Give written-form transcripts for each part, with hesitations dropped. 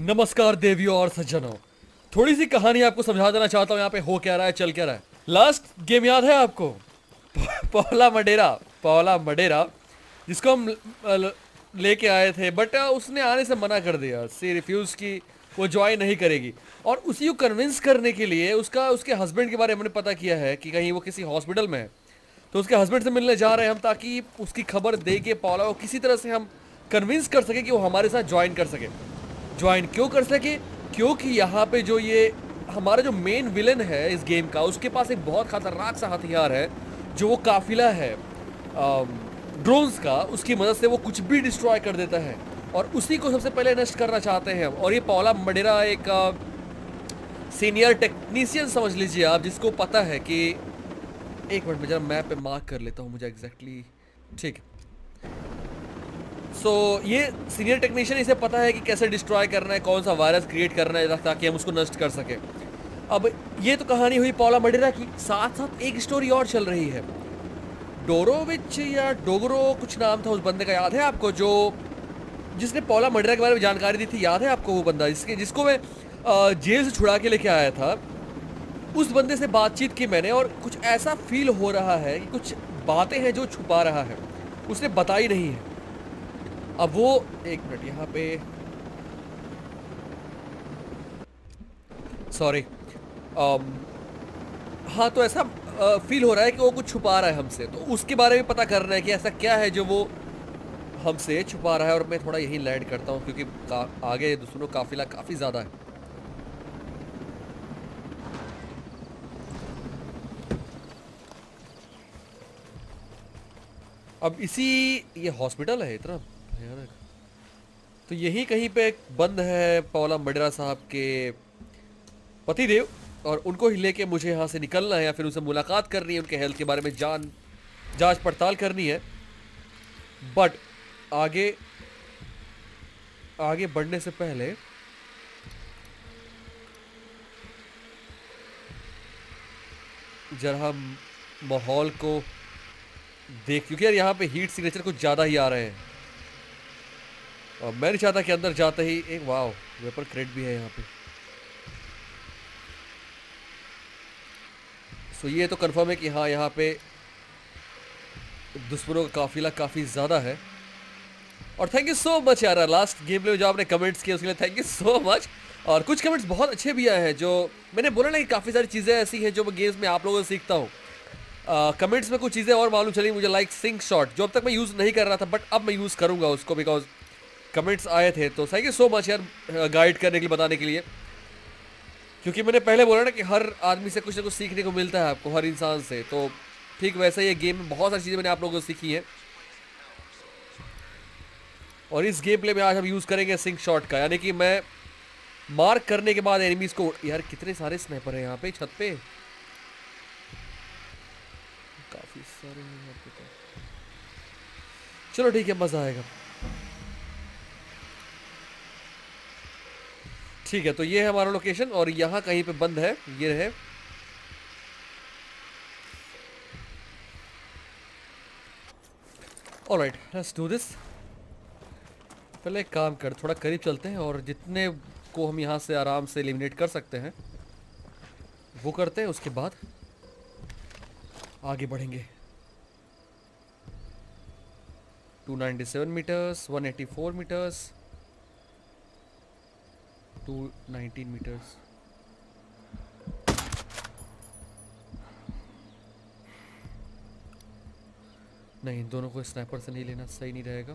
नमस्कार देवियों और सज्जनों। थोड़ी सी कहानी आपको समझा देना चाहता हूँ यहाँ पे हो क्या रहा है, चल क्या रहा है। लास्ट गेम याद है आपको? पौला मडेरा जिसको हम लेके आए थे, बट उसने आने से मना कर दिया। सी रिफ्यूज की, वो ज्वाइन नहीं करेगी। और उसी को कन्विंस करने के लिए उसके हस्बैंड के बारे में हमने पता किया है कि कहीं वो किसी हॉस्पिटल में है। तो उसके हस्बैंड से मिलने जा रहे हैं हम, ताकि उसकी खबर दे के पौला को किसी तरह से हम कन्विंस कर सके कि वो हमारे साथ ज्वाइन कर सके। ज्वाइन क्यों कर सके? क्योंकि यहाँ पे जो ये हमारा जो मेन विलन है इस गेम का, उसके पास एक बहुत खतरनाक सा हथियार है, जो वो काफिला है ड्रोन्स का, उसकी मदद से वो कुछ भी डिस्ट्रॉय कर देता है। और उसी को सबसे पहले नष्ट करना चाहते हैं हम। और ये पौला मडेरा एक सीनियर टेक्नीशियन समझ लीजिए आप, जिसको पता है कि एक मिनट में जरा मैप पे मार्क कर लेता हूँ मुझे एग्जैक्टली। ठीक है, ये सीनियर टेक्नीशियन, इसे पता है कि कैसे डिस्ट्रॉय करना है, कौन सा वायरस क्रिएट करना है ताकि हम उसको नष्ट कर सके। अब ये तो कहानी हुई पौला मडेरा की, साथ साथ एक स्टोरी और चल रही है। डोरोविच या डोगरो कुछ नाम था उस बंदे का, याद है आपको? जिसने पौला मडेरा के बारे में जानकारी दी थी, याद है आपको? वो बंदा जिसको मैं जेल से छुड़ा के लेके आया था, उस बंदे से बातचीत की मैंने, और कुछ ऐसा फील हो रहा है कि कुछ बातें हैं जो छुपा रहा है, उसने बताई नहीं है। अब वो एक मिनट यहाँ पे, सॉरी, हाँ, तो ऐसा फील हो रहा है कि वो कुछ छुपा रहा है हमसे। तो उसके बारे में पता करना है कि ऐसा क्या है जो वो हमसे छुपा रहा है। और मैं थोड़ा यही लैंड करता हूँ क्योंकि आगे दुश्मनों का काफिला काफी ज्यादा है। अब ये हॉस्पिटल है इतना भयानक, तो यही कहीं पे बंद है पौला मडेरा साहब के पतिदेव, और उनको ही लेके मुझे यहाँ से निकलना है, या फिर उनसे मुलाकात करनी है, उनके हेल्थ के बारे में जांच पड़ताल करनी है। बट आगे आगे बढ़ने से पहले जरा हम माहौल को देख, क्योंकि यार यहाँ पे हीट सिग्नेचर कुछ ज़्यादा ही आ रहे हैं, और मैं नहीं चाहता कि अंदर जाते ही एक वाव वेपर क्रेट भी है यहाँ पे। सो ये तो कंफर्म है कि हाँ, यहाँ पे दुश्मनों का काफिला काफ़ी ज़्यादा है। और थैंक यू सो मच यार, लास्ट गेम में जो आपने कमेंट्स किए उसके लिए थैंक यू सो मच। और कुछ कमेंट्स बहुत अच्छे भी आए हैं, जो मैंने बोला ना कि काफ़ी सारी चीज़ें ऐसी हैं जो मैं गेम्स में आप लोगों से सीखता हूँ। कमेंट्स में कुछ चीज़ें और मालूम चली मुझे, लाइक सिंक शॉट, जो अब तक मैं यूज़ नहीं कर रहा था, बट अब मैं यूज़ करूँगा उसको, बिकॉज कमेंट्स आए थे। तो थैंक यू सो मच यार, गाइड करने के लिए, बताने के लिए। क्योंकि मैंने पहले बोला ना कि हर आदमी से कुछ ना कुछ सीखने को मिलता है आपको, हर इंसान से। तो ठीक वैसे ये गेम में बहुत सारी चीज़ें मैंने आप लोगों से सीखी हैं। और इस गेम प्ले में आज हम यूज़ करेंगे सिंक शॉट का, यानी कि मैं मार्क करने के बाद एनिमीज को, यार कितने सारे स्नाइपर हैं यहाँ पे छत पे, काफ़ी सारे हैं यहाँ पे तो। चलो ठीक है, मज़ा आएगा। ठीक है, तो ये है हमारा लोकेशन, और यहाँ कहीं पे बंद है, ये है। Alright, let's do this. पहले एक काम कर, थोड़ा करीब चलते हैं, और जितने को हम यहाँ से आराम से एलिमिनेट कर सकते हैं वो करते हैं, उसके बाद आगे बढ़ेंगे। 297 मीटर्स, 184 मीटर्स, 219 मीटर्स। नहीं, दोनों को स्नाइपर से नहीं लेना, सही नहीं रहेगा।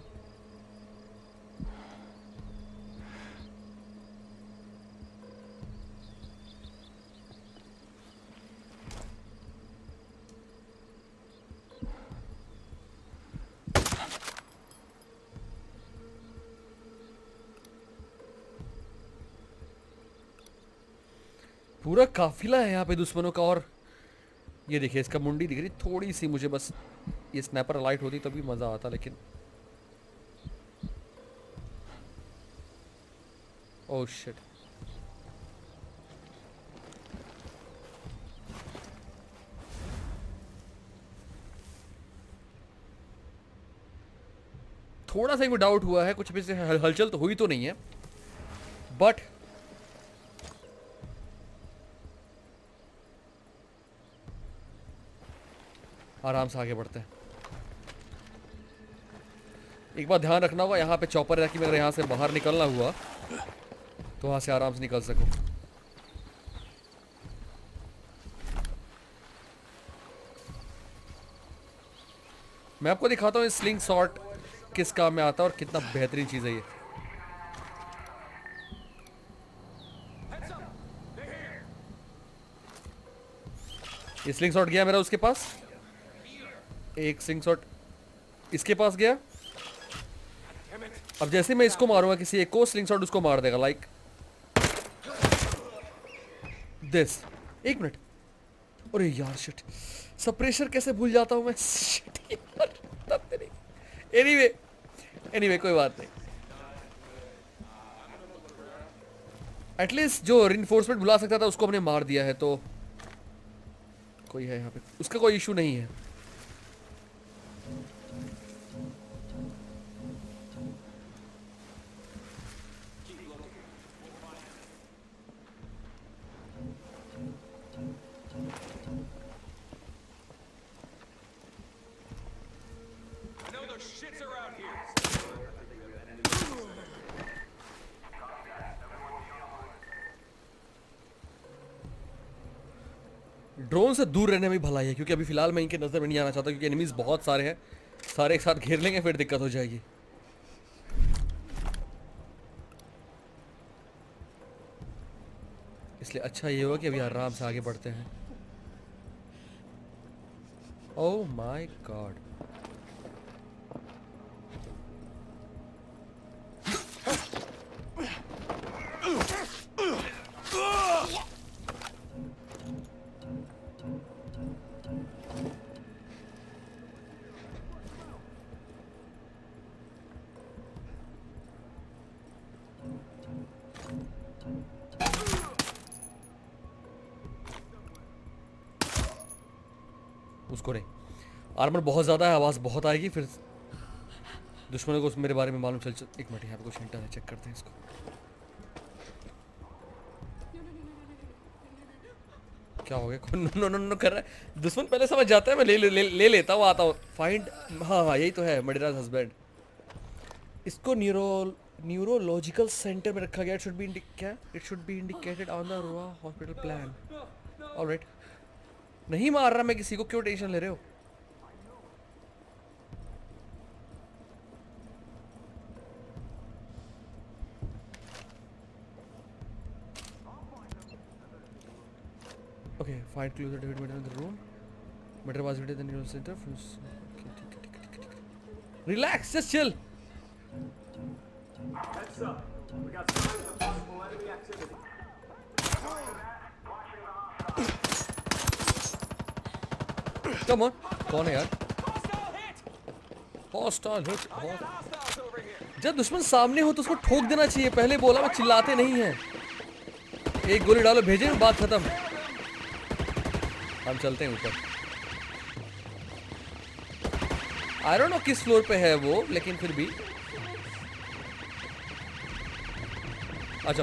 पूरा काफिला है यहाँ पे दुश्मनों का। और ये देखिए, इसका मुंडी दिख रही थोड़ी सी मुझे, बस ये स्नैपर लाइट होती तभी मज़ा आता, लेकिन ओह शिट। थोड़ा सा ही डाउट हुआ है, कुछ भी से हलचल तो हुई तो नहीं है, बट आराम से आगे बढ़ते हैं। एक बार ध्यान रखना होगा, यहाँ पे चॉपर है कि अगर यहाँ से बाहर निकलना हुआ तो वहाँ से आराम से निकल सकूं। मैं आपको दिखाता हूँ स्लिंग शॉट किस काम में आता है और कितना बेहतरीन चीज़ है ये। स्लिंग शॉट गया मेरा उसके पास, एक स्लिंग शॉट इसके पास गया। अब जैसे मैं इसको मारूंगा किसी एक को, स्लिंग शॉट उसको मार देगा लाइक दिस। एक मिनट, अरे यार शिट, सप्रेशर कैसे भूल जाता हूं मैं। शिट यार, एनीवे कोई बात नहीं। एटलीस्ट जो रिइंफोर्समेंट बुला सकता था उसको हमने मार दिया है, तो कोई है यहाँ पे, उसका कोई इशू नहीं है। ड्रोन से दूर रहने में भलाई है, क्योंकि अभी फिलहाल मैं इनके नजर में नहीं आना चाहता, क्योंकि एनिमीज बहुत सारे हैं, सारे एक साथ घेर लेंगे फिर दिक्कत हो जाएगी। इसलिए अच्छा ये होगा कि अभी आराम से आगे बढ़ते हैं। ओह माय गॉड, उसको नहीं, आर्मर बहुत ज़्यादा है, आवाज़ बहुत आएगी, फिर दुश्मनों को मेरे बारे में मालूम चल। एक मिनट, यहाँ पे कुछ हिंट है, चेक करते हैं इसको। क्या हो गया? नो नो नो कर रहा है दुश्मन, पहले समझ जाता है, मैं ले लेता हूँ, आता हूँ। फाइंड, हाँ हाँ यही तो है, मडिराज हस्बैंड। इसको न्यूरोलॉजिकल सेंटर में रखा गया। It should be indicated on the Roa hospital plan. Alright, नहीं मार रहा मैं किसी को, क्यों टेंशन ले रहे हो? Okay, find clues that David made in the room. Matter was it in the neural center. Okay, relax, just chill. Heads up. We got signs of possible enemy activity. Come on. कौन है यार? Hostile hit. जब दुश्मन सामने हो तो उसको ठोक देना चाहिए। पहले बोला मैं, चिल्लाते नहीं हैं। एक गोली डालो, भेजे, बात खत्म। हम चलते हैं ऊपर। आई डोंट नो किस फ्लोर पे है वो, लेकिन फिर भी अच्छा।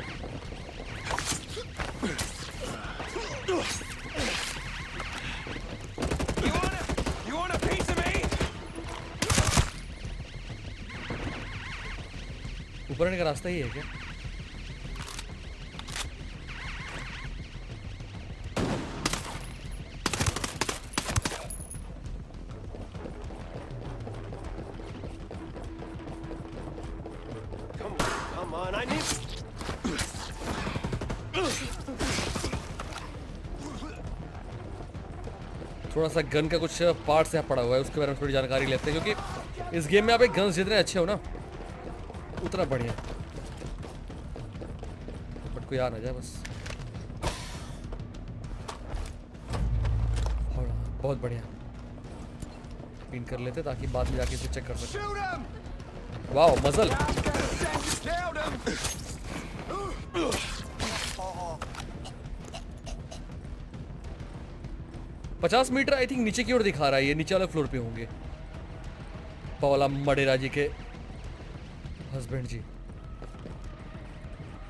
ऊपर आने का रास्ता ही है क्या? थोड़ा सा गन का कुछ पार्ट्स यहाँ पड़ा हुआ है, उसके बारे में थोड़ी जानकारी लेते हैं, क्योंकि इस गेम में आप एक गन्स जितने अच्छे हो ना उतना बढ़िया। बट कोई आ ना जाए बस। बहुत बढ़िया, पिन कर लेते ताकि बाद में जाके इसे चेक कर सकें। वाओ, मजल। 50 मीटर आई थिंक नीचे की ओर दिखा रहा है, ये नीचे वाले फ्लोर पे होंगे। पावला मडेरा जी के हस्बैंड जी।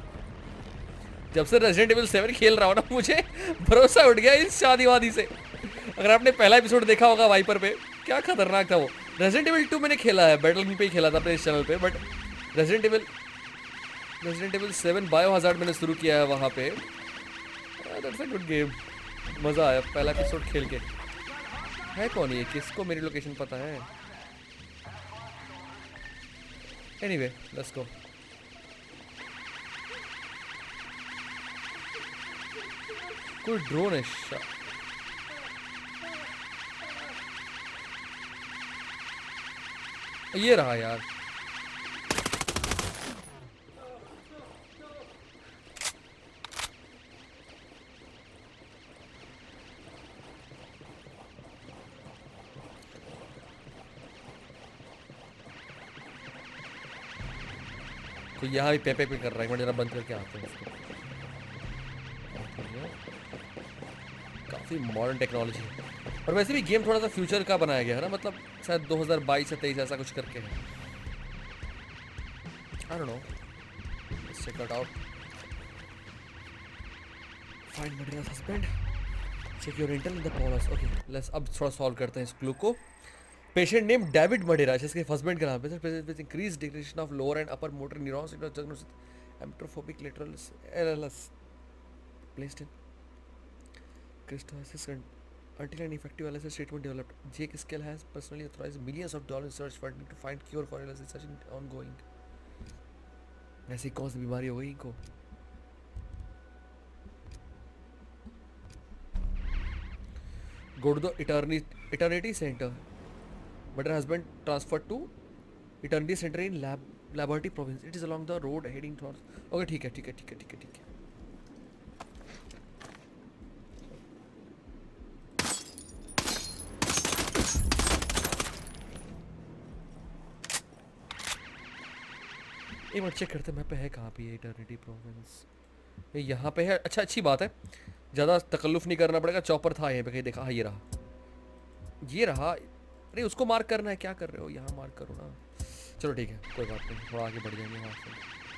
जब से रेजिडेंट एविल 7 खेल रहा हूँ ना, मुझे भरोसा उठ गया इस शादीवादी से। अगर आपने पहला एपिसोड देखा होगा वाइपर पे, क्या खतरनाक था वो। रेजिडेंट एविल 2 मैंने खेला है, बैटल पे ही खेला था अपने इस चैनल पे, बट रेजिडेंट एविल 7 बायोहजार्ड मैंने शुरू किया है वहाँ पे। दैट्स अ गुड गेम, मज़ा आया पहला एपिसोड खेल के। है कौन ये, किसको मेरी लोकेशन पता है? Anyway let's go. कोई ड्रोन है ये रहा यार। तो यहाँ भी पे कर रहा है, मैं जरा बंद करके आता हूँ उसको। काफ़ी मॉडर्न टेक्नोलॉजी है, और वैसे भी गेम थोड़ा सा फ्यूचर का बनाया गया है ना, मतलब शायद 2022 या 23 ऐसा कुछ करके है। I don't know, let's check it out. Find materials husband, check your intel in the Paula's. Okay let's अब थोड़ा सॉल्व करते हैं इस क्लू को। पेशेंट नेम डेविड मडेरा, जिसके हस्बैंड का नाम है। With increase decretion of lower and upper motor neurons it was diagnosed amyotrophic lateral LLS placed in crystallizes until an effective LSS treatment developed. Jake Scale has personally authorized millions of dollars research funding to find cure for LSS. Such ongoing. ऐसी कौन सी बीमारी हो गई इनको? Go to the Eternity Center. But her husband transferred to Eternity Center in Laboratory Province. It is along the road heading towards. Okay, ठीक है। एक बार check करते हैं मैप पे है कहाँ पे ये इटर्निटी प्रोविंस। ये यहाँ पे है। अच्छा, अच्छी बात है, ज़्यादा तकल्लुफ़ नहीं करना पड़ेगा। चॉपर था यहाँ पे कहीं, देखा? हाँ ये रहा। अरे उसको मार्क करना है, क्या कर रहे हो? यहाँ मार्क करो ना। चलो ठीक है, कोई बात नहीं, थोड़ा आगे बढ़ जाएंगे वहाँ से।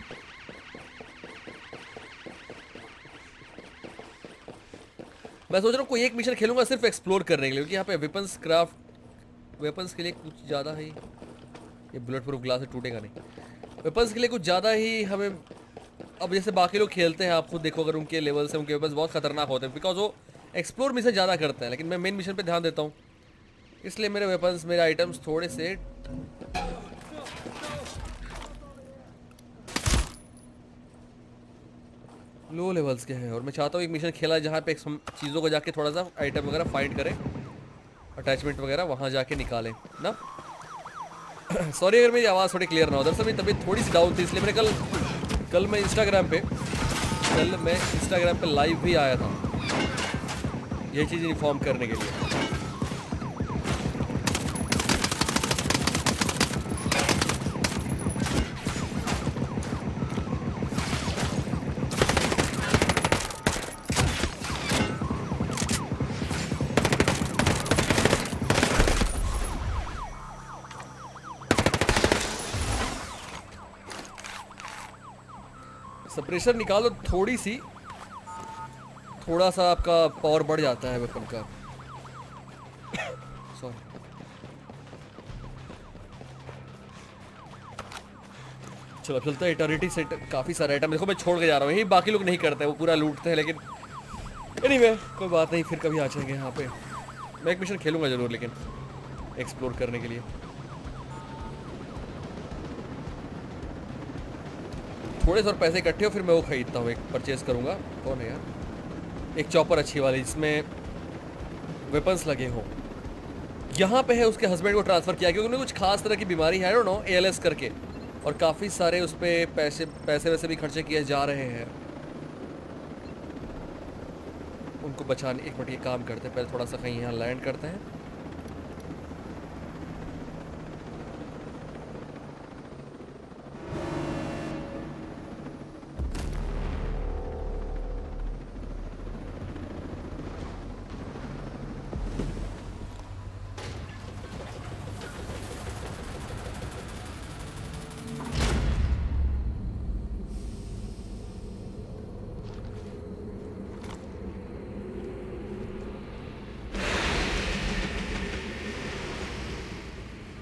मैं सोच रहा हूँ कोई एक मिशन खेलूंगा सिर्फ एक्सप्लोर करने के लिए, क्योंकि यहाँ पे वेपन्स के लिए कुछ ज़्यादा ही, ये बुलेट प्रूफ ग्लास है, टूटेगा नहीं। वेपन्स के लिए कुछ ज़्यादा ही हमें, अब जैसे बाकी लोग खेलते हैं, आप खुद देखो अगर उनके लेवल से उनके वेपन्स बहुत खतरनाक होते हैं, बिकॉज वो एक्सप्लोर मिशन ज़्यादा करते हैं, लेकिन मैं मेन मिशन पे ध्यान देता हूँ, इसलिए मेरे वेपन्स, मेरे आइटम्स थोड़े से लो लेवल्स के हैं। और मैं चाहता हूँ एक मिशन खेला जहाँ पे चीज़ों को जाके थोड़ा सा आइटम वगैरह फाइंड करें, अटैचमेंट वगैरह वहाँ जाके निकालें ना। सॉरी अगर मेरी आवाज़ थोड़ी क्लियर ना हो, दरअसल मेरी तबीयत थोड़ी सी डाउन थी, इसलिए मैंने कल मैं इंस्टाग्राम पे लाइव भी आया था ये चीज़ इन्फॉर्म करने के लिए। सप्रेशर निकालो थोड़ी सी, थोड़ा सा आपका पावर बढ़ जाता है वेपन का। सॉरी, चलो चलते हैं इटर्निटी सेंटर। काफ़ी सारे आइटम देखो मैं छोड़ के जा रहा हूँ, यही बाकी लोग नहीं करते, वो पूरा लूटते हैं, लेकिन एनीवे कोई बात नहीं, फिर कभी आ जाएंगे यहाँ पे। मैं एक मिशन खेलूंगा ज़रूर, लेकिन एक्सप्लोर करने के लिए थोड़े से और पैसे इकट्ठे हो, फिर मैं वो खरीदता हूँ, एक परचेज करूँगा। कौन है यार? एक चॉपर अच्छी वाली जिसमें वेपन्स लगे हों। यहाँ पे है, उसके हस्बैंड को ट्रांसफ़र किया क्योंकि उन्हें कुछ खास तरह की बीमारी है, आई डोंट नो, ALS करके, और काफ़ी सारे उस पर पैसे वैसे भी खर्चे किए जा रहे हैं उनको बचाने। एक मिनट, ये काम करते हैं, पहले थोड़ा सा कहीं यहाँ लैंड करते हैं।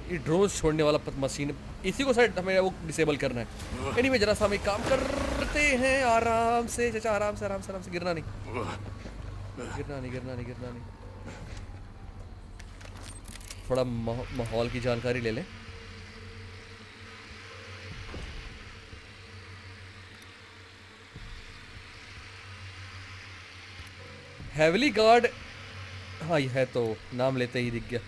ये ड्रोन छोड़ने वाला मशीन, इसी को शायद हमें वो डिसेबल करना है। एनीवे जरा सा हम एक काम करते हैं, आराम से चाचा, आराम से आराम से आराम से, गिरना नहीं गिरना नहीं गिरना नहीं गिरना नहीं। थोड़ा माहौल की जानकारी ले लें। हेवली गार्ड, हाँ ये है तो नाम लेते ही दिख गया।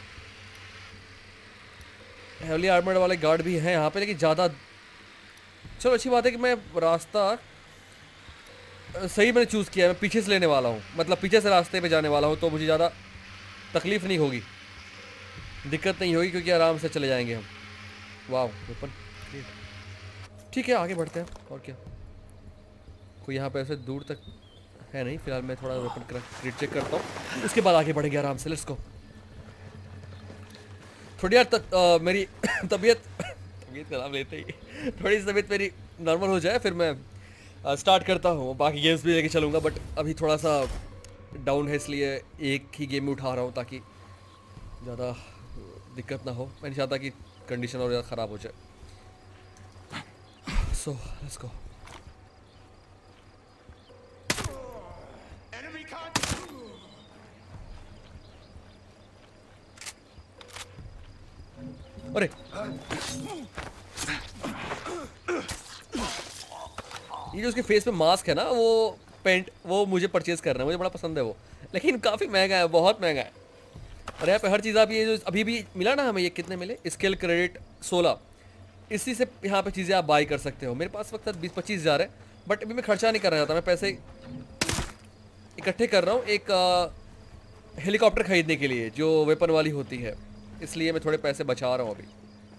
हेवली आर्मर्ड वाले गार्ड भी हैं यहाँ पे, लेकिन ज़्यादा, चलो अच्छी बात है कि मैं रास्ता सही मैंने चूज़ किया है। मैं पीछे से लेने वाला हूँ, मतलब पीछे से रास्ते पे जाने वाला हूँ, तो मुझे ज़्यादा तकलीफ़ नहीं होगी, दिक्कत नहीं होगी, क्योंकि आराम से चले जाएंगे हम। वाह वेपन, ठीक है आगे बढ़ते हैं। और क्या, कोई यहाँ पे ऐसे दूर तक है नहीं फिलहाल। मैं थोड़ा वेपन क्रेट चेक करता हूँ, उसके बाद आगे बढ़ेंगे आराम से। Let's go. थोड़ी यार मेरी तबीयत खराब लेते ही थोड़ी सी तबीयत मेरी नॉर्मल हो जाए, फिर मैं स्टार्ट करता हूँ। बाकी गेम्स भी लेके चलूँगा, बट अभी थोड़ा सा डाउन है, इसलिए एक ही गेम में उठा रहा हूँ ताकि ज़्यादा दिक्कत ना हो। मैं नहीं चाहता कि कंडीशन और ज़्यादा ख़राब हो जाए। So let's go. अरे ये जो उसके फेस पे मास्क है ना, वो पेंट, वो मुझे परचेज करना है, मुझे बड़ा पसंद है वो, लेकिन काफ़ी महंगा है, बहुत महंगा है। और यहाँ पे हर चीज़ आप, ये जो अभी भी मिला ना हमें, ये कितने मिले, स्किल क्रेडिट 16, इसी से यहाँ पे चीज़ें आप बाई कर सकते हो। मेरे पास वक्त 20-25 हज़ार है, बट अभी मैं खर्चा नहीं करना चाहता। मैं पैसे इकट्ठे कर रहा हूँ एक हेलीकॉप्टर ख़रीदने के लिए जो वेपन वाली होती है, इसलिए मैं थोड़े पैसे बचा रहा हूँ अभी।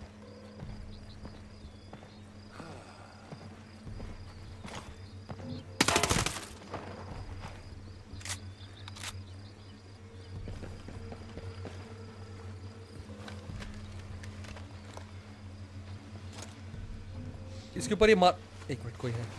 इसके ऊपर ये मार, एक मिनट, कोई है।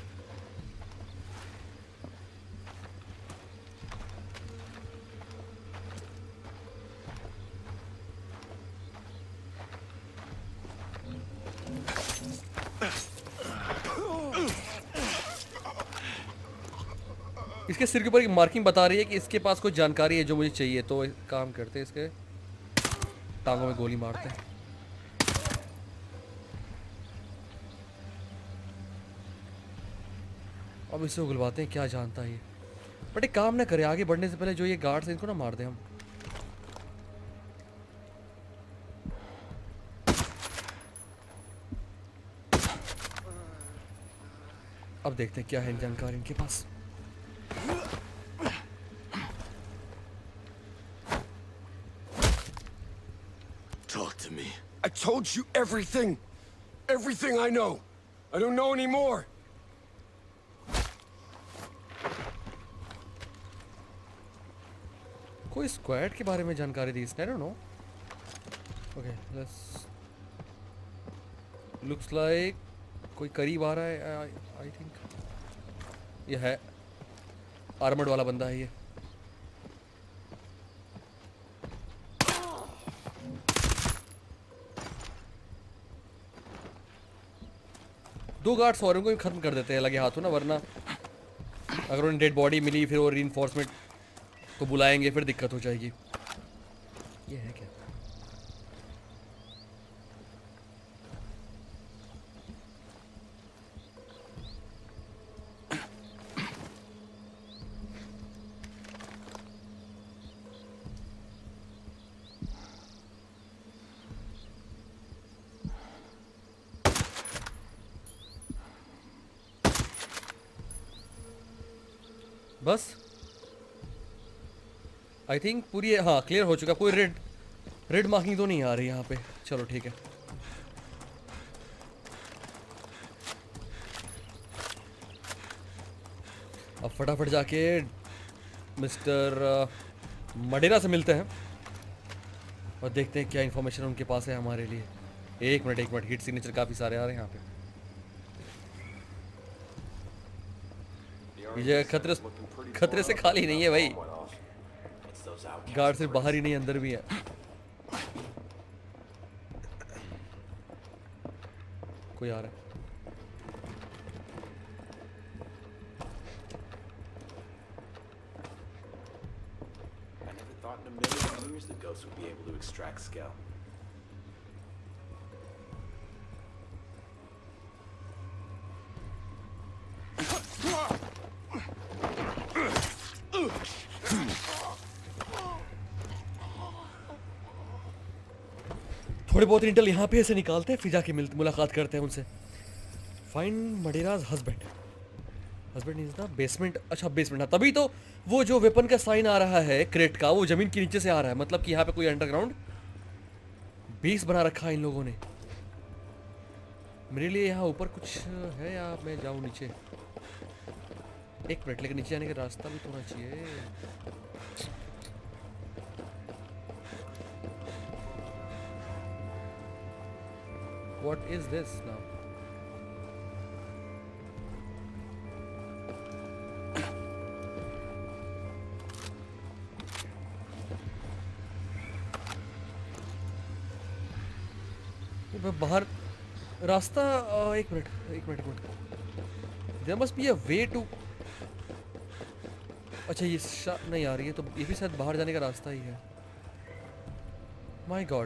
इसके सिर के ऊपर एक मार्किंग बता रही है कि इसके पास कोई जानकारी है जो मुझे चाहिए, तो एक काम करते हैं, इसके टांगों में गोली मारते हैं। अब इससे उगलवाते हैं, क्या जानता है ये। बट एक काम ना करे, आगे बढ़ने से पहले जो ये गार्ड्स हैं इनको ना मार दें हम। अब देखते हैं क्या है जानकारी इनके पास। Talk to me. I told you everything. Everything I know. I don't know anymore. कोई स्क्वाड के बारे में जानकारी दी इसने, I don't know. Okay, let's looks like कोई करीब आ रहा है, I think ये है आर्मर्ड वाला बंदा है ये। दो गार्ड्स और उनको खत्म कर देते हैं लगे हाथों ना, वरना अगर उन्हें डेड बॉडी मिली फिर वो रीइंफोर्समेंट को बुलाएंगे, फिर दिक्कत हो जाएगी। ये है क्या? बस आई थिंक पूरी, हाँ क्लियर हो चुका। कोई रेड मार्किंग तो नहीं आ रही यहाँ पे। चलो ठीक है। अब फटाफट जाके मिस्टर मडेरा से मिलते हैं और देखते हैं क्या इन्फॉर्मेशन उनके पास है हमारे लिए। एक मिनट, हिट सिग्नेचर काफ़ी सारे आ रहे हैं यहाँ पे। ये खतरे से खाली नहीं है भाई, गार्ड सिर्फ बाहर ही नहीं अंदर भी है। कोई आ रहा है। I never thought in a million years the ghosts would be able to extract Skell. थोड़े बहुत इंटेल यहाँ पे ऐसे निकालते हैं, फिर जाके मुलाकात करते हैं उनसे। Find Madeira's husband. Husband is the basement. अच्छा बेसमेंट, हाँ तभी तो वो जो वेपन का साइन आ रहा है क्रेट का, वो जमीन के नीचे से आ रहा है, मतलब कि यहाँ पे कोई अंडरग्राउंड बेस बना रखा है इन लोगों ने। मेरे लिए यहाँ ऊपर कुछ है या मैं जाऊँ नीचे? एक मिनट, लेकिन नीचे जाने का रास्ता भी तो होना चाहिए। What is this now? बाहर रास्ता, एक minute. There must be a way to। अच्छा ये नहीं आ रही है, तो ये भी शायद बाहर जाने का रास्ता ही है। My God।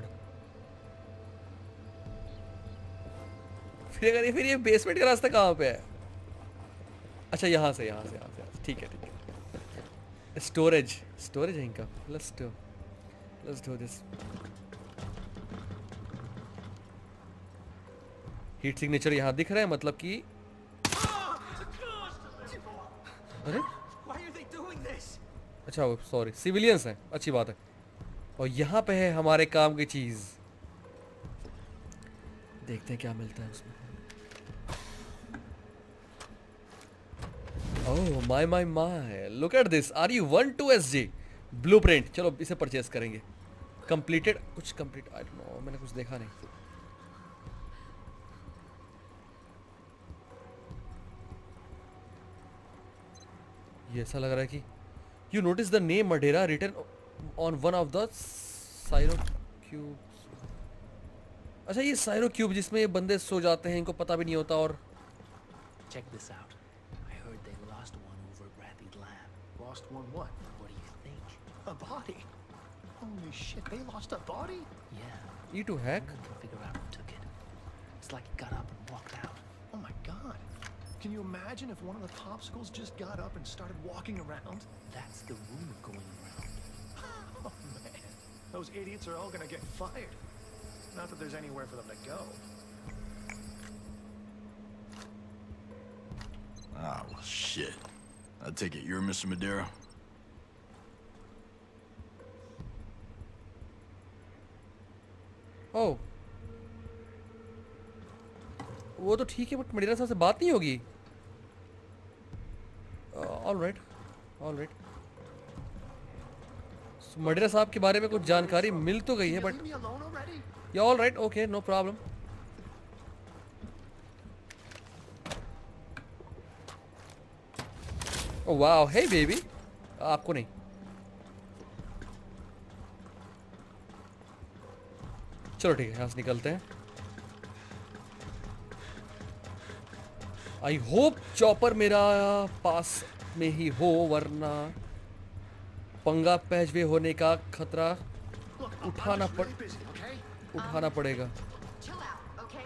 फिर ये बेसमेंट का रास्ता कहाँ पे है? अच्छा यहाँ से ठीक है। स्टोरेज है इनका। Let's do this। Heat signature यहाँ दिख रहा है, मतलब कि अरे अच्छा सॉरी, सिविलियंस हैं, अच्छी बात है। और यहाँ पे है हमारे काम की चीज, देखते हैं क्या मिलता है उसमें। Oh my look at this RU12SG blueprint. चलो इसे परचेस करेंगे। कंप्लीटेड, कुछ कंप्लीट, आई डोंट नो, मैंने कुछ देखा नहीं। ये ऐसा लग रहा है कि you notice the name Madeira written on one of the cyro cubes. अच्छा ये साइरो क्यूब जिसमें ये बंदे सो जाते हैं, इनको पता भी नहीं होता। और Check this out. I heard they lost one over at Brathy's lab. Lost one what? What do you think? A body. Holy shit, they lost a body? Yeah, E to hack। no one can figure out who took it. It's like it got up and walked out. Oh my god. Can you imagine if one of the popsicles just got up and started walking around? That's the rumor going around. Oh man, those idiots are all gonna get fired. Not that there's anywhere for them to go. Ah, well, shit. I take it you're Mr. Madeira? ओह वो तो ठीक है, but मडेरा साहब से बात नहीं होगी। All right. मडेरा साहब के बारे में कुछ जानकारी मिल तो गई है, but Leave me alone already? या all right, okay, no problem. Oh wow, hey baby. आपको नहीं। चलो ठीक है, यहाँ से निकलते हैं। आई होप चॉपर मेरा पास में ही हो, वरना पंगा पैचवे होने का खतरा Look, I'm Uthana just really busy, okay? उठाना पड़ेगा। Chill out, okay?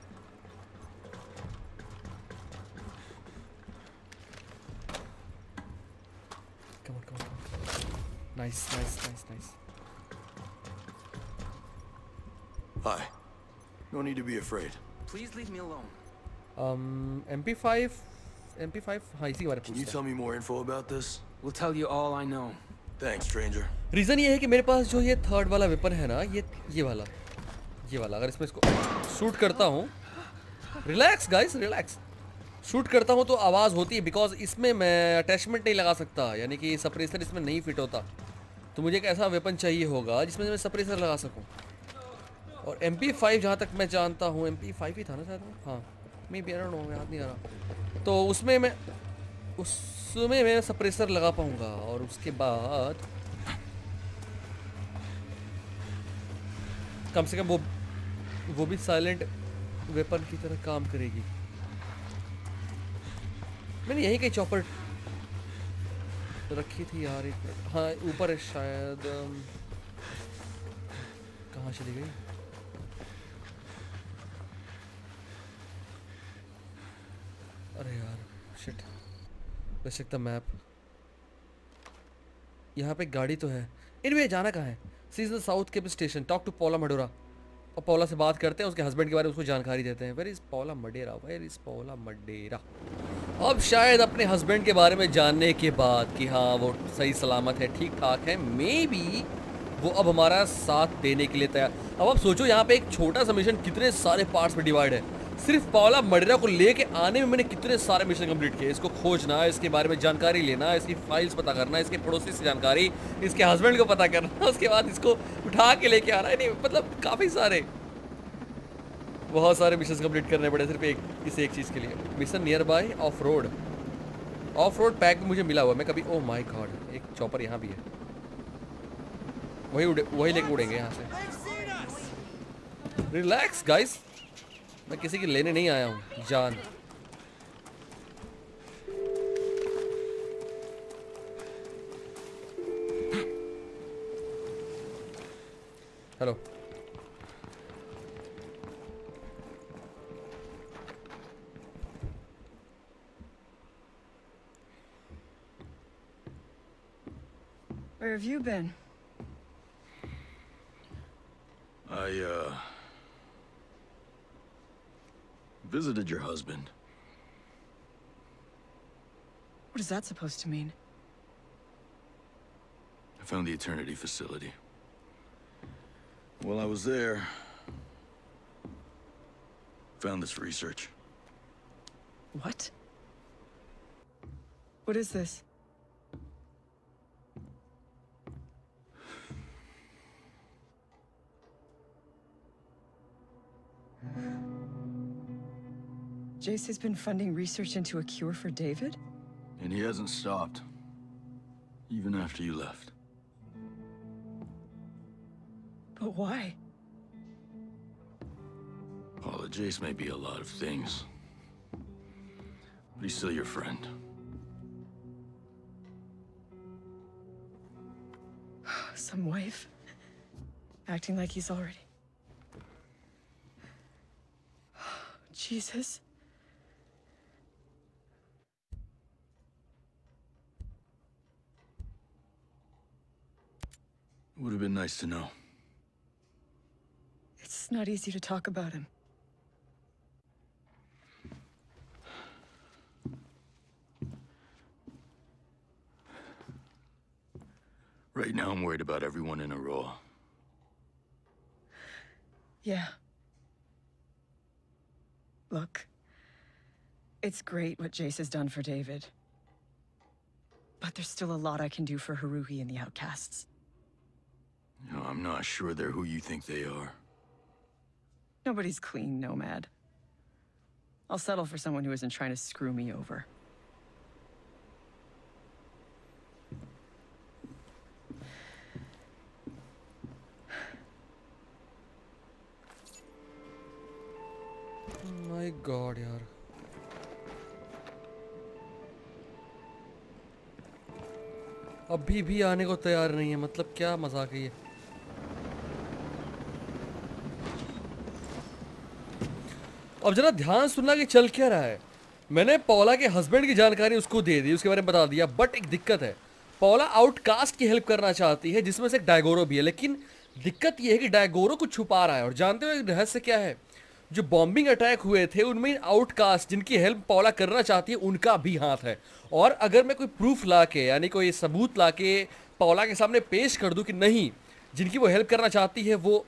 Come on. Nice. Hi. No need to be afraid. Please leave me alone. MP5 हाँ इसी के बारे में Can you पूछते tell me more info about this? We'll tell you all I know. Thanks, stranger. हैं। Reason ये है कि मेरे पास जो ये थर्ड वाला वेपन है ना, ये वाला अगर इसमें इसको शूट करता हूँ, रिलैक्स गाइस, रिलैक्स, शूट करता हूँ तो आवाज़ होती है, बिकॉज इसमें मैं अटैचमेंट नहीं लगा सकता, यानी कि सप्रेसर इसमें नहीं फिट होता। तो मुझे एक ऐसा वेपन चाहिए होगा जिसमें मैं सप्रेसर लगा सकूँ। और MP5 जहाँ तक मैं जानता हूँ, MP5 ही था ना शायद, हाँ maybe, I don't know, याद नहीं आ रहा। तो उसमें मैं सप्रेसर लगा पाऊँगा। और उसके बाद कम से कम वो भी साइलेंट वेपन की तरह काम करेगी। मैंने यही कहीं चॉपर रखी थी यार, एक मिनट। हाँ ऊपर है शायद। कहाँ चली गई? अरे यार shit. Let's check the map. यहाँ पे गाड़ी तो है। इनमें जाना कहाँ है? See is the south cape station, talk to Paula Madeira. और पॉला से बात करते हैं, उसके हस्बैंड के बारे में उसको जानकारी देते हैं। Where is Paula Madeira, where is Paula Madeira. अब शायद अपने हस्बैंड के बारे में जानने के बाद कि हाँ वो सही सलामत है, ठीक ठाक है, मे बी वो अब हमारा साथ देने के लिए तैयार। अब आप सोचो यहाँ पे एक छोटा सा मिशन कितने सारे पार्ट्स में डिवाइड है। सिर्फ पॉला मडेरा को लेके आने में मैंने कितने सारे मिशन कंप्लीट किए। इसको खोजना, इसके बारे में जानकारी लेना, इसकी फाइल्स पता करना, इसके पड़ोसी से जानकारी, इसके हस्बैंड को पता करना, उसके बाद इसको उठा के लेके आना है। नहीं मतलब काफ़ी सारे, बहुत सारे मिशन कंप्लीट करने पड़े सिर्फ इस एक चीज़ के लिए। Mission nearby off road. Off road pack भी मुझे मिला हुआ। मैं कभी, ओह माय गॉड, एक चॉपर यहाँ भी है। वही लेके उड़ेंगे यहाँ से। रिलैक्स गाइस, मैं किसी की लेने नहीं आया हूँ जान। Hello. Where have you been? I visited your husband. What is that supposed to mean? I found the Eternity facility. While I was there, found this research. What? What is this? Jace has been funding research into a cure for David? And he hasn't stopped. Even after you left. But why? Paula, Jace may be a lot of things. But he's still your friend. Some wife. Acting like he's already... Jesus. Would have been nice to know. It's not easy to talk about him. Right now I'm worried about everyone in Aurora. Yeah. Look, it's great what Jace has done for David. But there's still a lot I can do for Haruhi and the Outcasts. You know, I'm not sure they're who you think they are. Nobody's clean, Nomad. I'll settle for someone who isn't trying to screw me over. My God, यार। अभी भी आने को तैयार नहीं है, मतलब क्या मजाक है ये। अब जरा ध्यान सुनना कि चल क्या रहा है। मैंने पॉला के हस्बैंड की जानकारी उसको दे दी, उसके बारे में बता दिया, बट एक दिक्कत है। पॉला आउटकास्ट की हेल्प करना चाहती है, जिसमें से एक डायगोरो भी है, लेकिन दिक्कत यह है कि डायगोरो कुछ छुपा रहा है। और जानते हो रहस्य क्या है? जो बॉम्बिंग अटैक हुए थे उनमें आउटकास्ट जिनकी हेल्प पॉला करना चाहती है उनका भी हाथ है। और अगर मैं कोई प्रूफ लाके, यानी कोई सबूत लाके पॉला के सामने पेश कर दूं कि नहीं, जिनकी वो हेल्प करना चाहती है वो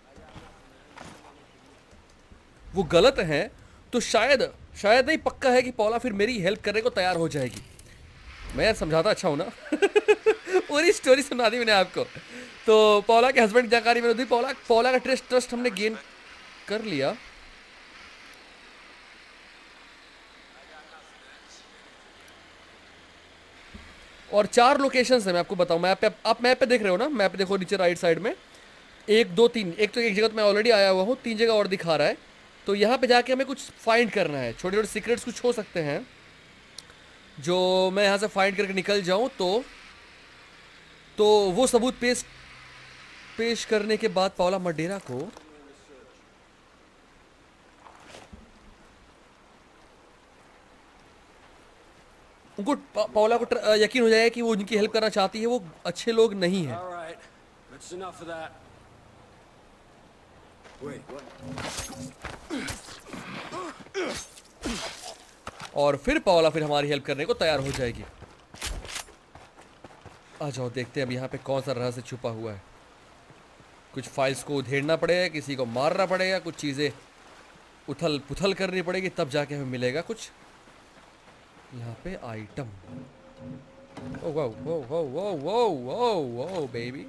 गलत है, तो शायद नहीं, पक्का है कि पॉला फिर मेरी हेल्प करने को तैयार हो जाएगी। मैं यार समझाता अच्छा हूं ना। पूरी स्टोरी सुना दी मैंने आपको। तो पॉला के हस्बैंड की जानकारी मैंने दी। पॉला का ट्रस्ट हमने गेन कर लिया। और 4 लोकेशंस है, मैं आपको बताऊं। मैप पे आप मैप पे देख रहे हो ना, मैप पे देखो नीचे राइट साइड में 1 2 3। एक तो एक जगह तो मैं ऑलरेडी आया हुआ हूँ, 3 जगह और दिखा रहा है। तो यहाँ पे जाके हमें कुछ फाइंड करना है, छोटे छोटे सीक्रेट्स कुछ हो सकते हैं जो मैं यहाँ से फाइंड करके निकल जाऊँ तो वो सबूत पेश करने के बाद पाओला मडेरा को उनको पाओला को यकीन हो जाएगा कि वो उनकी हेल्प करना चाहती है, वो अच्छे लोग नहीं है। All right, that's enough of that. Wait, what? और फिर पाओला फिर हमारी हेल्प करने को तैयार हो जाएगी। आ जाओ देखते हैं अब यहाँ पे कौन सा रहस्य छुपा हुआ है। कुछ फाइल्स को उधेड़ना पड़ेगा, किसी को मारना पड़ेगा, कुछ चीज़ें उथल पुथल करनी पड़ेगी, तब जाके हमें मिलेगा कुछ यहाँ पे item. Oh wow wow wow wow wow wow wow baby.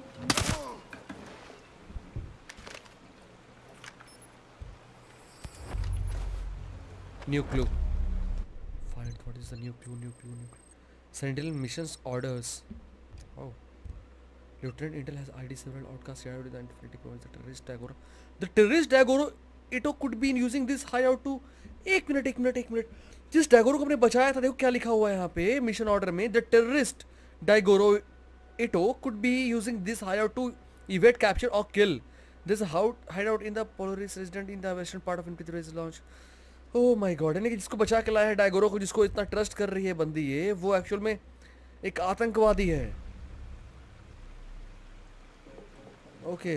New clue. Find what is the new clue. Central missions orders. Oh. Lieutenant Intel has ID several outcasts shared with the Infinity provides the terrorist Dagoro. The terrorist Dagoro Ito could be using this hideout to एक minute जिस डैगोरो को हमने बचाया था देखो क्या लिखा हुआ है यहाँ पे मिशन ऑर्डर में। The terrorist Dagoro Ito could be using this hideout to evade capture or kill. This hideout in the Polaris resident in the western part of Infinity is launched. Oh my god। यानी कि जिसको बचा के लाया है डैगोरो को, जिसको इतना ट्रस्ट कर रही है बंदी ये, वो एक्चुअल में एक आतंकवादी है। ओके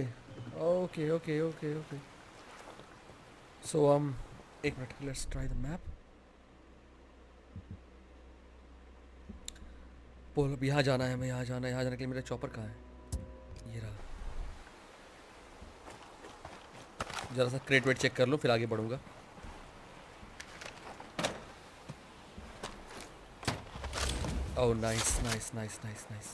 सो एक minute, let's try the map. बोल अब यहाँ जाना है, हमें यहाँ जाने के लिए मेरा चॉपर कहाँ है? ये रहा। जरा सा क्रेट वेट चेक कर लो फिर आगे बढ़ूंगा। Oh nice.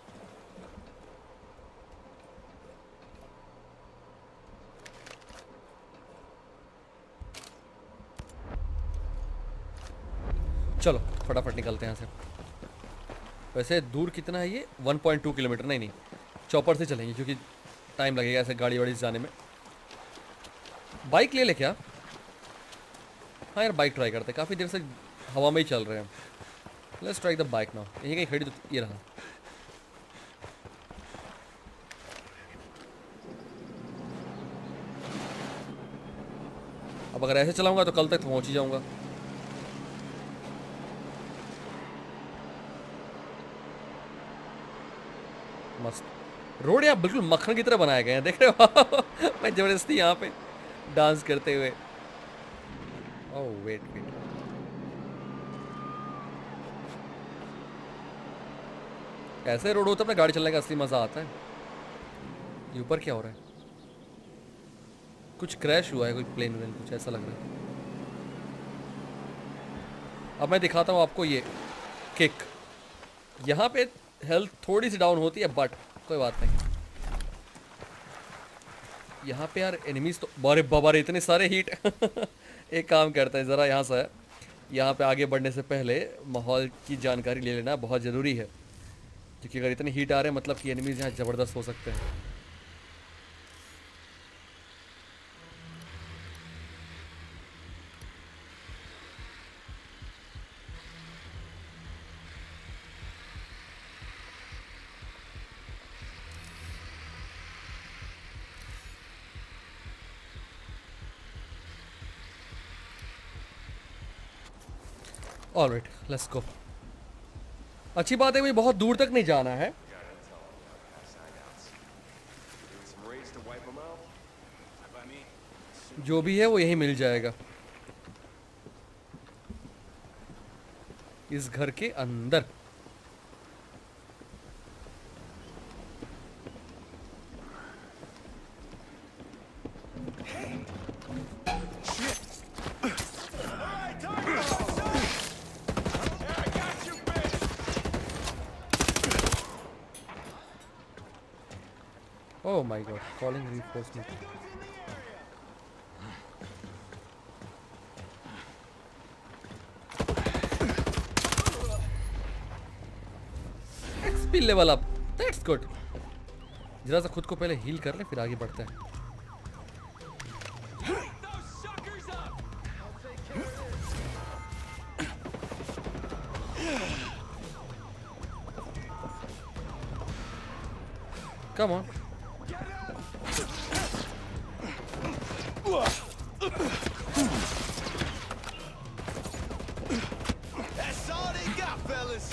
चलो फटाफट निकलते हैं यहाँ से। वैसे दूर कितना है ये? 1.2 किलोमीटर। नहीं चॉपर से चलेंगे क्योंकि टाइम लगेगा ऐसे गाड़ी वाड़ी से जाने में। बाइक ले क्या? हाँ यार बाइक ट्राई करते हैं, काफ़ी देर से हवा में ही चल रहे हैं। Let's try the bike now. यहीं कहीं खड़ी तो ये रहा। अब अगर ऐसे चलाऊंगा तो कल तक पहुंच ही जाऊंगा। मस्त रोड यार बिल्कुल मक्खन की तरह बनाए गए हैं, देख रहे हो? मैं जबरदस्ती यहाँ पे डांस करते हुए। ओह वेट ऐसे रोड होता है अपना गाड़ी चलने का असली मजा आता है। ये ऊपर क्या हो रहा है? कुछ क्रैश हुआ है, कोई प्लेन वेन कुछ ऐसा लग रहा है। अब मैं दिखाता हूँ आपको ये किक। यहाँ पे हेल्थ थोड़ी सी डाउन होती है बट कोई बात नहीं। यहाँ पे यार एनिमीज तो बारे बाबा रे इतने सारे हीट। एक काम करता है ज़रा यहाँ से, यहाँ पे आगे बढ़ने से पहले माहौल की जानकारी ले लेना बहुत ज़रूरी है, क्योंकि अगर इतने हीट आ रहे हैं मतलब कि एनिमीज यहाँ ज़बरदस्त हो सकते हैं। Alright let's go. अच्छी बात है भाई बहुत दूर तक नहीं जाना है। जो भी है वो यही मिल जाएगा इस घर के अंदर। Oh my god, calling reinforcement. XP level up. That's good. जरा सा खुद को पहले हील कर ले फिर आगे बढ़ते हैं। Come on. That's all they got, fellas.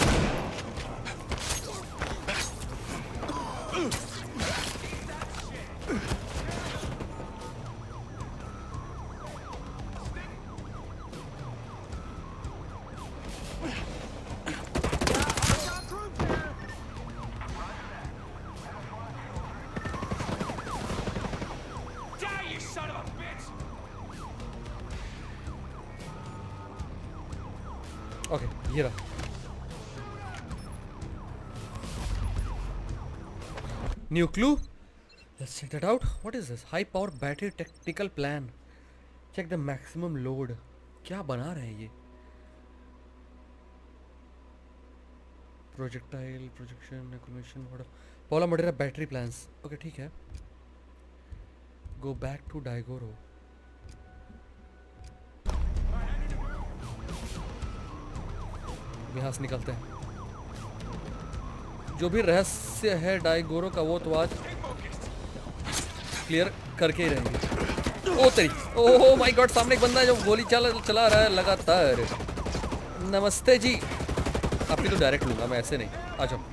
Die, you son of a bitch! Okay, ये रहा. New clue. Let's check that out. What is this? High power battery technical plan. Check the maximum load. क्या बना रहे हैं ये? Projectile, projection, accumulation, whatever. Paula Madeira battery plans. Okay, ठीक है. Go back to Daigoro. यहाँ से निकलते हैं. जो भी रहस्य है डाइगोरो का वो तो आज क्लियर करके ही रहेंगे. ओ तेरी, ओह माय गॉड, सामने एक बंदा है जो गोली चला रहा है लगातार. नमस्ते जी. आपकी तो डायरेक्ट लूंगा मैं, ऐसे नहीं. आ जाओ.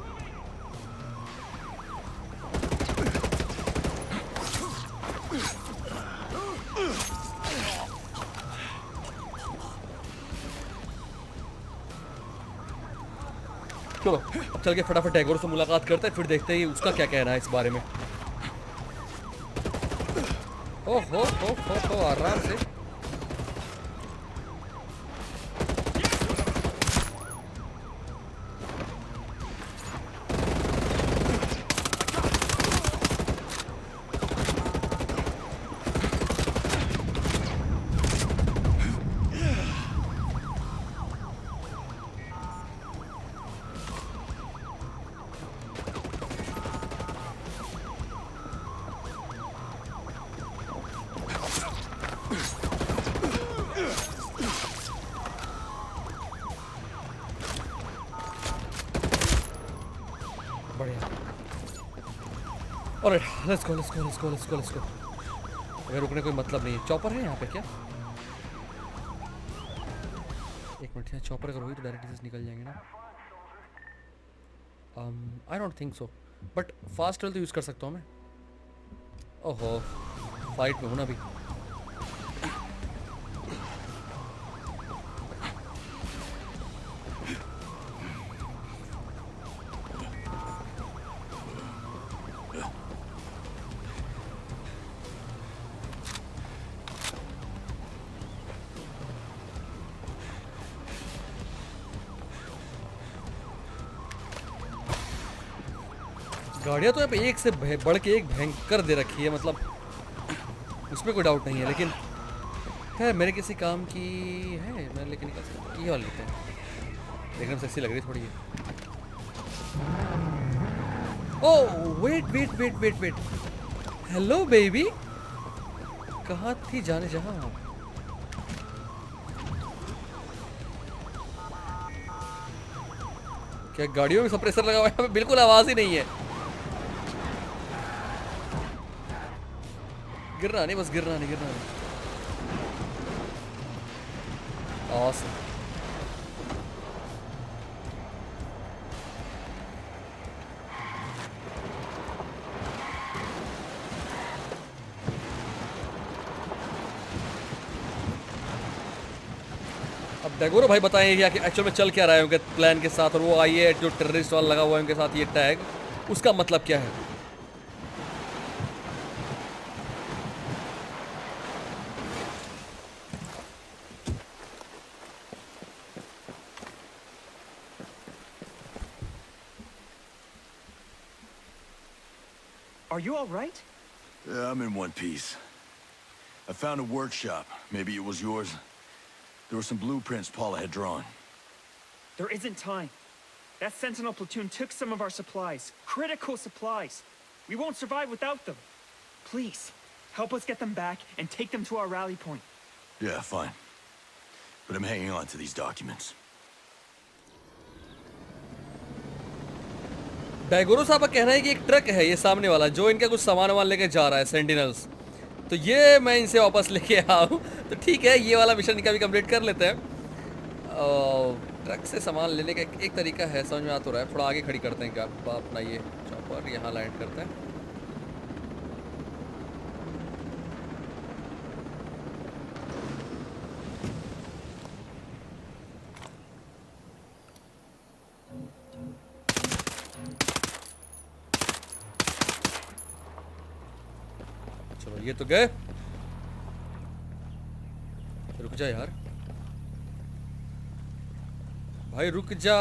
चलो अब चल के फटाफट टैगोर से मुलाकात करते हैं, फिर देखते हैं उसका क्या कहना है इस बारे में. हो आराम से. Alright, let's go. अगर रुकने कोई मतलब नहीं है. चॉपर है यहाँ पे क्या? एक मिनट, यहाँ चॉपर अगर होगी तो डायरेक्ट इसे निकल जाएंगे ना. I don't think so. But fast travel तो यूज़ कर सकता हूँ मैं. ओहो, फाइट में हूँ ना अभी. गाड़ियाँ तो यहाँ पे एक से बढ़ के एक भयंकर दे रखी है, मतलब उसमें कोई डाउट नहीं है. लेकिन है मेरे किसी काम की है, मैं लेके निकल सकता. ये वाली लेते हैं, देखने में सेक्सी लग रही थोड़ी है. ओह वेट. हेलो बेबी, कहाँ थी जाने जहाँ. क्या गाड़ियों में सप्रेसर लगा हुआ है? बिल्कुल आवाज ही नहीं है. गिरना नहीं, बस गिरना नहीं. Awesome. अब डैगोरो भाई बताएं कि एक्चुअल में चल क्या रहा है उनके प्लान के साथ, और वो आई है जो टेररिस्ट वाला लगा हुआ है उनके साथ, ये टैग, उसका मतलब क्या है? Are you all right? Yeah, I'm in one piece. I found a workshop. Maybe it was yours. There were some blueprints Paula had drawn. There isn't time. That Sentinel platoon took some of our supplies. Critical supplies. We won't survive without them. Please, help us get them back and take them to our rally point. Yeah, fine. But I'm hanging on to these documents. डाइगोरो साहब का कहना है कि एक truck है ये सामने वाला जो इनका कुछ सामान वामान लेके जा रहा है सेंटिनल्स, तो ये मैं इनसे वापस लेके आया हूँ। तो ठीक है, ये वाला मिशन इनका भी कंप्लीट कर लेते हैं। ट्रक से सामान लेने का एक तरीका है, समझ में आ तो रहा है। थोड़ा आगे खड़ी करते हैं क्या अपना ये चॉपर, यहाँ लैंड करते हैं। चलो ये तो गए। रुक जा यार भाई, रुक जा।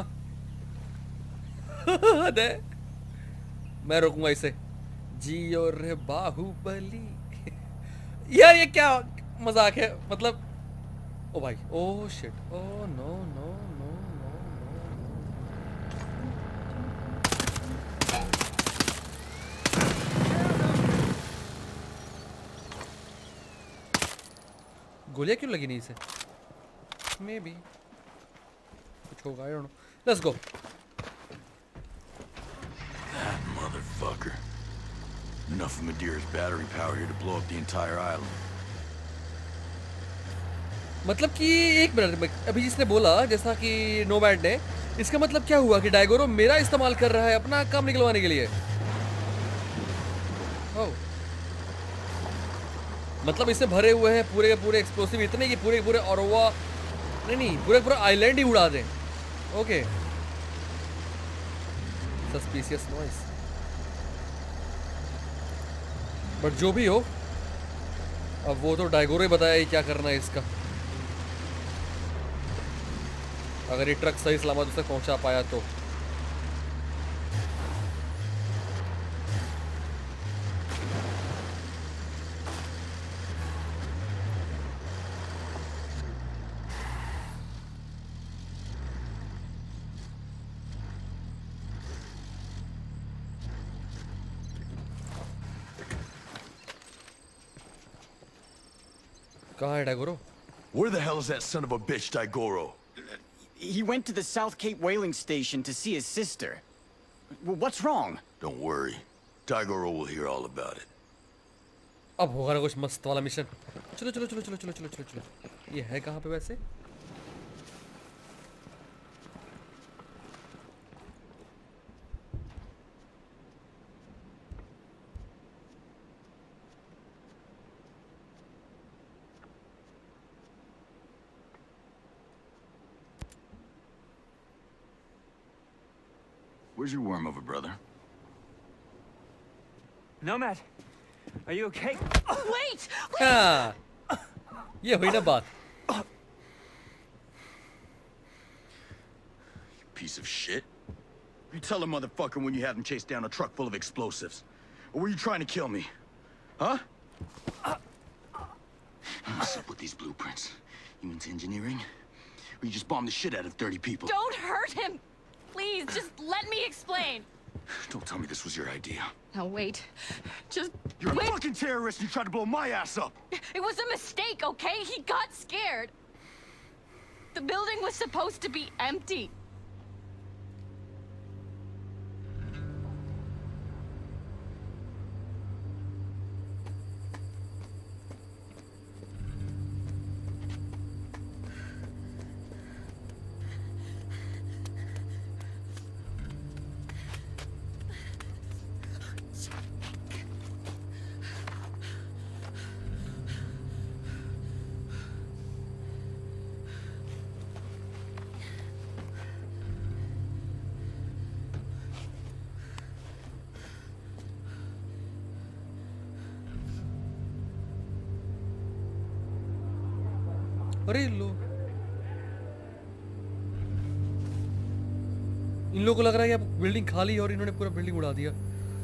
दे मैं रोकूंगा इसे। जियो रे बाहुबली। यार ये क्या मजाक है, मतलब ओ भाई, oh shit, oh no no no no no. गोलियां क्यों लगी नहीं इसे? मे बी कुछ होगा, I don't know. Let's go. That motherfucker. Enough of Madeira's battery power here to blow up the entire island. मतलब कि एक मिनट, अभी जिसने बोला जैसा कि नोमैड ने, इसका मतलब क्या हुआ कि डाइगोरो मेरा इस्तेमाल कर रहा है अपना काम निकलवाने के लिए? ओह, मतलब इससे भरे हुए हैं पूरे के पूरे एक्सप्लोसिव इतने कि पूरे के पूरे ऑरोवा नहीं पूरे पूरा आइलैंड ही उड़ा दें। Okay, suspicious noise. बट जो भी हो, अब वो तो डाइगोरो ही बताया ही क्या करना है इसका। अगर ये ट्रक सही सलामत उसे पहुंचा पाया तो। कहाँ है डाइगोरो? Where the hell is that son of a bitch, Daigoro? He went to the South Cape whaling station to see his sister. Well, what's wrong? Don't worry. Daigoro will hear all about it. अब होगा ना कुछ मस्त वाला mission. चलो चलो चलो चलो चलो चलो चलो चलो। ये है कहाँ पे वैसे? Where's your worm over, brother? Nomad, are you okay? Wait! हाँ, ये हुई ना बात। Piece of shit. You tell a motherfucker when you have him chase down a truck full of explosives. Or were you trying to kill me? Huh? What's up with these blueprints? You into engineering? Or you just bombed the shit out of 30 people? Don't hurt him! Please, just let me explain. Don't tell me this was your idea. Now wait. Just You're wait. a fucking terrorist and you tried to blow my ass up! It was a mistake, okay? He got scared. The building was supposed to be empty. अरे लो, इन लोगों को लग रहा है कि अब building खाली है और इन्होंने पूरा बिल्डिंग उड़ा दिया।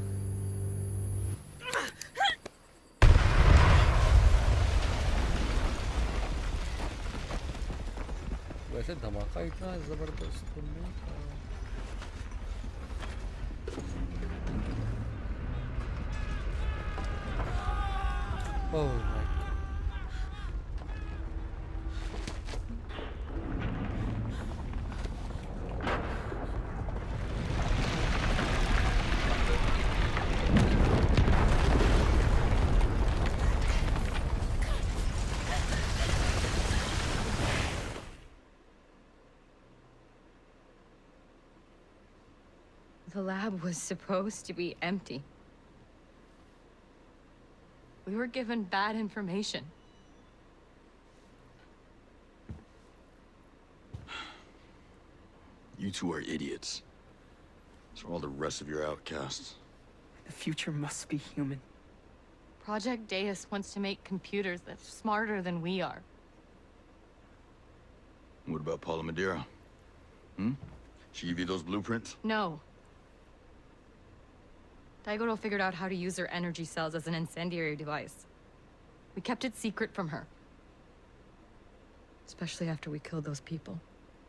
वैसे धमाका इतना जबरदस्त तो नहीं था। Oh my The lab was supposed to be empty. We were given bad information. You two are idiots. So are all the rest of your outcasts. The future must be human. Project Deus wants to make computers that's smarter than we are. What about Paula Madeira? She give you those blueprints? No. Daigoro figured out how to use her energy cells as an incendiary device. We kept it secret from her. Especially after we killed those people.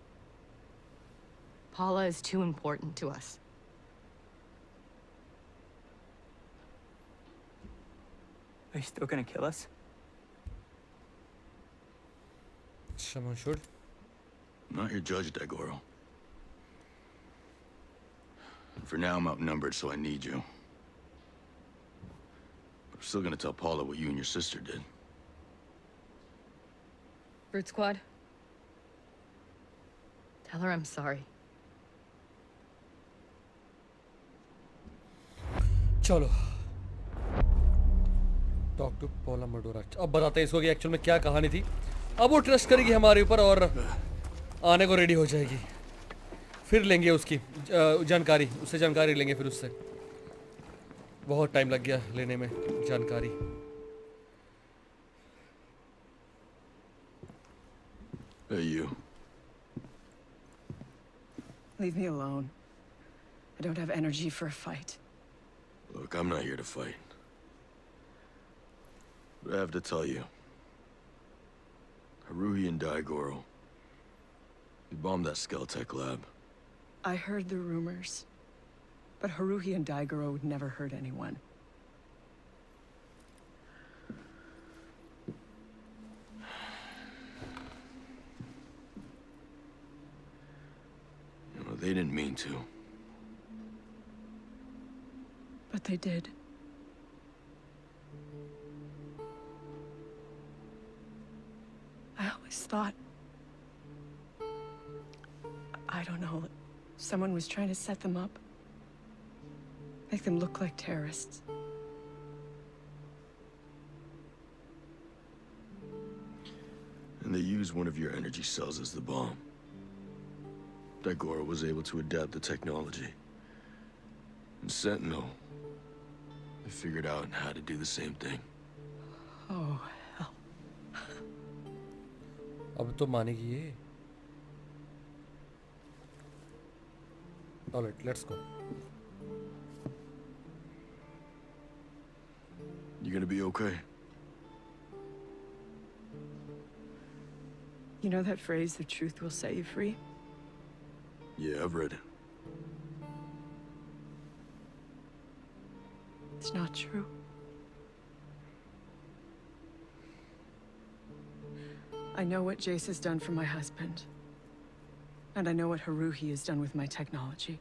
Paula is too important to us. Are you still gonna kill us? Someone should. I'm not your judge, Daigoro. For now, I'm outnumbered, so I need you. But I'm still gonna tell Paula what you and your sister did. Brute Squad. Tell her I'm sorry. चलो talk to Paula मडोरा। अब बताते हैं इसको कि actual में क्या कहानी थी। अब वो ट्रस्ट करेगी हमारे ऊपर और आने को रेडी हो जाएगी। फिर लेंगे उसकी जानकारी, उससे जानकारी लेंगे। फिर उससे बहुत टाइम लग गया लेने में जानकारी। Hey, you. Leave me alone. I don't have energy for a fight. Look, I'm not here to fight. But I have to tell you. Haruhi and Daigoro. We bombed that Skeltech lab. I heard the rumors. But Haruhi and Daigoro would never hurt anyone. You know, they didn't mean to. But they did. I always thought... I don't know, someone was trying to set them up. Make them look like terrorists. And they used one of your energy cells as the bomb. Daigoro was able to adapt the technology. And Sentinel, they figured out how to do the same thing. Oh, hell. अब तो मानेगी ये। All right, let's go. You gonna be okay? You know that phrase, the truth will set you free? Yeah, I've read it. It's not true. I know what Jace has done for my husband. And I know what Haruhi has done with my technology.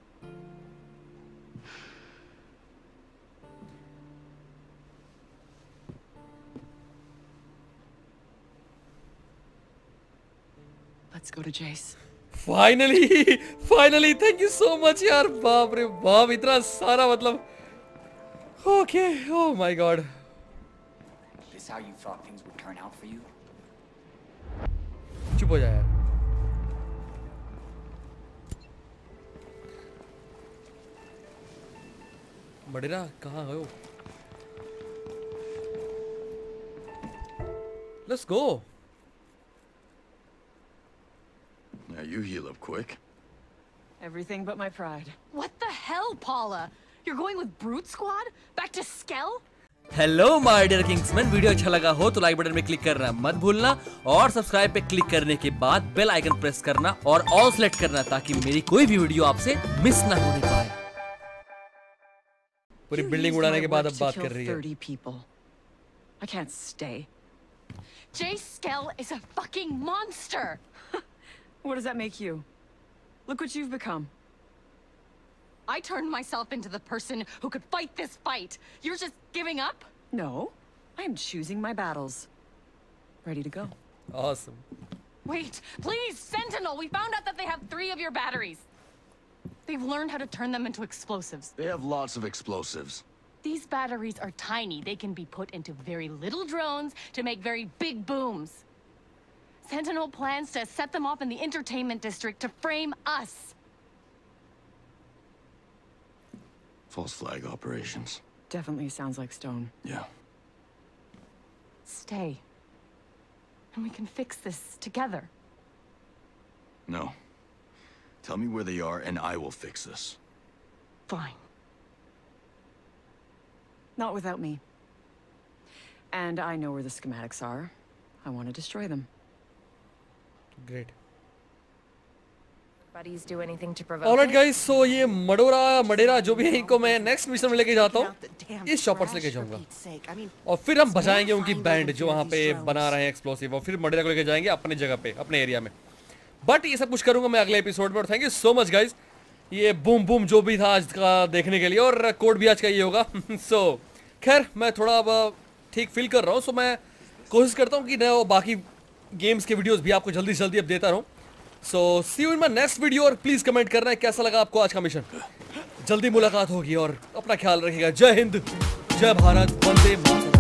Let's go to Jace. Finally, finally, thank you so much यार। बाप रे बाप, इतना सारा मतलब। Okay, oh my god. This how you thought things would turn out for you? चुप हो जा यार। मडेरा कहाँ गए हो? Let's go. Now you heal up quick. Everything but my pride. What the hell, Paula? You're going with Brute Squad? Back to Skell? Hello my dear Kingsman, video अच्छा लगा हो तो लाइक बटन में क्लिक करना मत भूलना और subscribe पे क्लिक करने के बाद बेल आइकन प्रेस करना और ऑल सेलेक्ट करना ताकि मेरी कोई भी वीडियो आपसे मिस ना होने पाए। पूरी बिल्डिंग उड़ाने के बाद अब बात कर रही है। 30 people. I can't stay. Jace Skell is a fucking monster! What does that make you? Look what you've become. I turned myself into the person who could fight this fight. You're just giving up? No, I am choosing my battles. Ready to go. Awesome. Wait, please, Sentinel! We found out that they have 3 of your batteries. They've learned how to turn them into explosives. They have lots of explosives. These batteries are tiny. They can be put into very little drones to make very big booms. Sentinel plans to set them off in the entertainment district to frame us. False flag operations. Definitely sounds like Stone. Yeah. Stay. And we can fix this together. No. Tell me where they are and I will fix this. Fine. Not without me. And I know where the schematics are. I want to destroy them. Great. Buddies do anything to provoke Alright it? guys, so ये मडेरा जो भी है इनको मैं next mission में लेके जाता हूँ, इस शॉपर से लेके जाऊंगा और फिर हम बजाएंगे उनकी बैंड जो वहाँ पे बना रहे हैं एक्सप्लोसिव और फिर मडेरा को लेके जाएंगे अपने जगह पे, अपने एरिया में। बट ये सब कुछ करूंगा मैं अगले एपिसोड में और thank you so much guys ये बूम बूम जो भी था आज का देखने के लिए और कोड भी आज का ये होगा। सो खैर मैं थोड़ा अब ठीक फील कर रहा हूँ, सो मैं कोशिश करता हूँ कि मैं वो बाकी गेम्स के वीडियोस भी आपको जल्दी से जल्दी अब देता रहूँ। So see you in my next video और प्लीज कमेंट करना है कैसा लगा आपको आज का मिशन। जल्दी मुलाकात होगी और अपना ख्याल रखिएगा। जय हिंद, जय भारत, वंदे मातरम।